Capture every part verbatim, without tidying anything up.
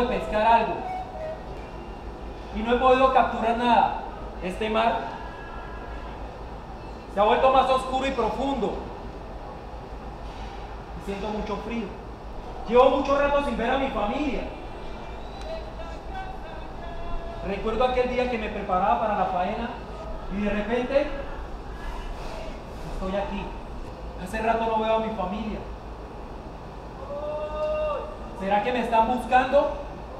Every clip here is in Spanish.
de pescar algo y no he podido capturar nada. Este mar se ha vuelto más oscuro y profundo. Y siento mucho frío. Llevo mucho rato sin ver a mi familia. Recuerdo aquel día que me preparaba para la faena y de repente estoy aquí. Hace rato no veo a mi familia. ¿Será que me están buscando?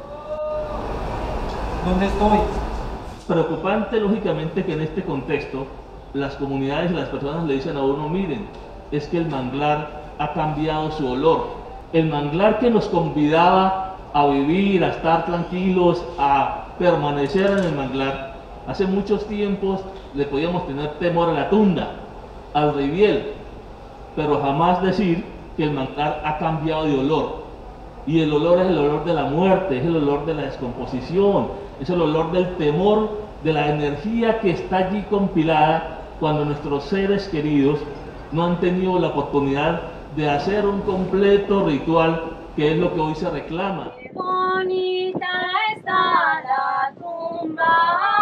¿Dónde estoy? Preocupante, lógicamente, que en este contexto las comunidades y las personas le dicen a uno, miren, es que el manglar ha cambiado su olor. El manglar que nos convidaba a vivir, a estar tranquilos, a permanecer en el manglar, hace muchos tiempos le podíamos tener temor a la tunda, al ribiel, pero jamás decir que el manglar ha cambiado de olor. Y el olor es el olor de la muerte, es el olor de la descomposición, es el olor del temor, de la energía que está allí compilada cuando nuestros seres queridos no han tenido la oportunidad de hacer un completo ritual, que es lo que hoy se reclama. Qué bonita está la tumba,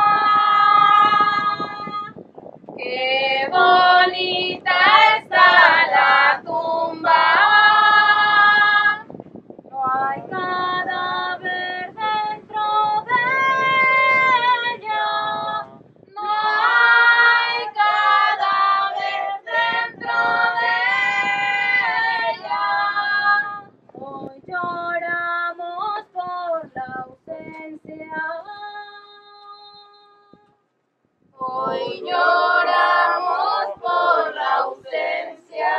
qué bonita está la tumba. No hay cadáver dentro de ella, no hay cadáver dentro de ella. Hoy lloramos por la ausencia, hoy lloramos por la ausencia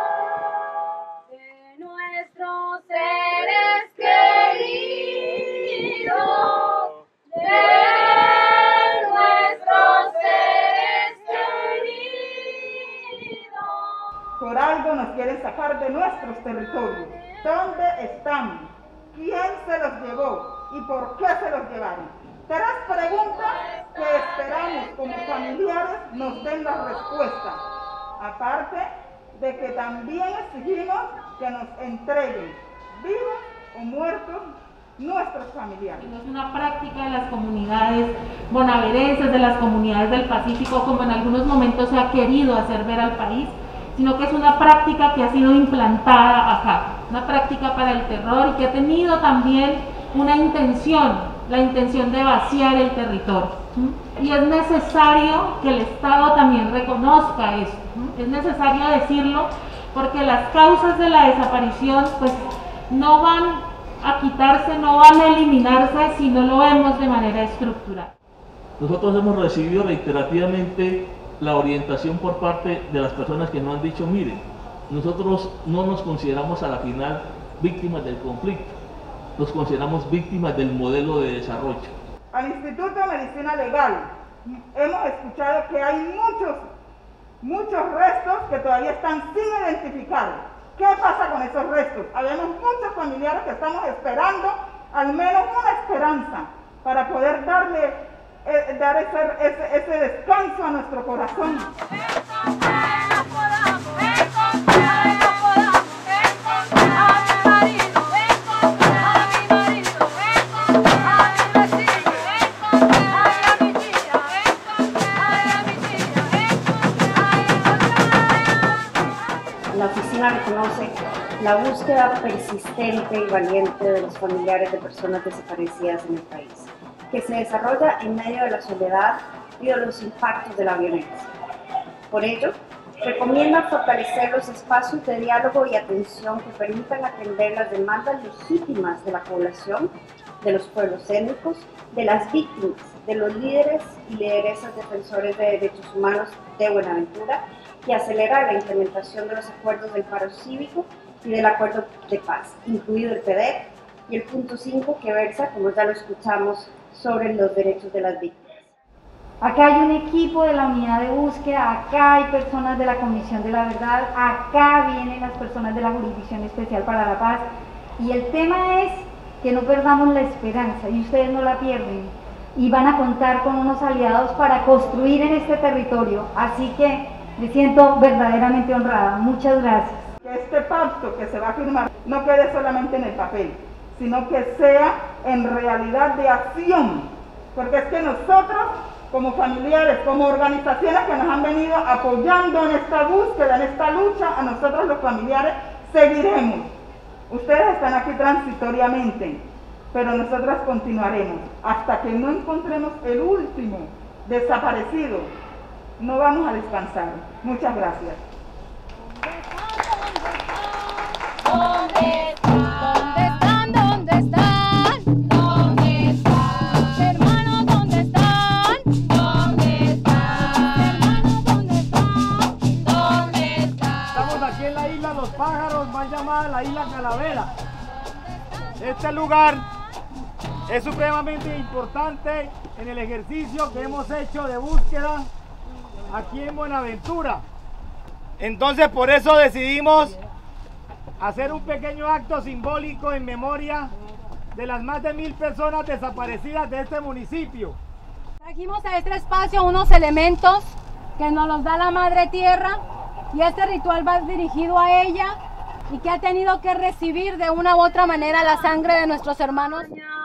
de nuestros seres queridos, de nuestros seres queridos. Por algo nos quieren sacar de nuestros territorios. ¿Dónde están? ¿Quién se los llevó? ¿Y por qué se los llevaron? Tres preguntas que esperamos como familiares nos den la respuesta. Aparte de que también exigimos que nos entreguen, vivos o muertos, nuestros familiares. No es una práctica de las comunidades bonaerenses, de las comunidades del Pacífico, como en algunos momentos se ha querido hacer ver al país, sino que es una práctica que ha sido implantada acá, una práctica para el terror y que ha tenido también una intención, la intención de vaciar el territorio. Y es necesario que el Estado también reconozca esto, es necesario decirlo, porque las causas de la desaparición pues no van a quitarse, no van a eliminarse si no lo vemos de manera estructural. Nosotros hemos recibido reiterativamente la orientación por parte de las personas que nos han dicho, miren, nosotros no nos consideramos a la final víctimas del conflicto, nos consideramos víctimas del modelo de desarrollo. Al Instituto de Medicina Legal hemos escuchado que hay muchos, muchos restos que todavía están sin identificar. ¿Qué pasa con esos restos? Habemos muchos familiares que estamos esperando al menos una esperanza para poder darle, eh, dar ese, ese, ese descanso a nuestro corazón. La oficina reconoce la búsqueda persistente y valiente de los familiares de personas desaparecidas en el país, que se desarrolla en medio de la soledad y de los impactos de la violencia. Por ello, recomienda fortalecer los espacios de diálogo y atención que permitan atender las demandas legítimas de la población, de los pueblos étnicos, de las víctimas, de los líderes y lideresas defensores de derechos humanos de Buenaventura, y acelerar la implementación de los acuerdos del paro cívico y del acuerdo de paz, incluido el P D E P y el punto cinco que versa, como ya lo escuchamos, sobre los derechos de las víctimas. Acá hay un equipo de la unidad de búsqueda, acá hay personas de la Comisión de la Verdad, acá vienen las personas de la Jurisdicción Especial para la Paz, y el tema es que no perdamos la esperanza, y ustedes no la pierden, y van a contar con unos aliados para construir en este territorio, así que me siento verdaderamente honrada. Muchas gracias. Que este pacto que se va a firmar no quede solamente en el papel, sino que sea en realidad de acción, porque es que nosotros, como familiares, como organizaciones que nos han venido apoyando en esta búsqueda, en esta lucha, a nosotros los familiares seguiremos. Ustedes están aquí transitoriamente, pero nosotros continuaremos hasta que no encontremos el último desaparecido. No vamos a descansar. Muchas gracias. ¿Dónde están? ¿Dónde están? ¿Dónde están? Hermanos, ¿dónde están? ¿Dónde están? Hermanos, ¿dónde están? ¿Dónde están? Estamos aquí en la isla Los Pájaros, más llamada la isla Calavera. Este lugar es supremamente importante en el ejercicio que hemos hecho de búsqueda aquí en Buenaventura. Entonces por eso decidimos hacer un pequeño acto simbólico en memoria de las más de mil personas desaparecidas de este municipio. Trajimos a este espacio unos elementos que nos los da la Madre Tierra y este ritual va dirigido a ella y que ha tenido que recibir de una u otra manera la sangre de nuestros hermanos.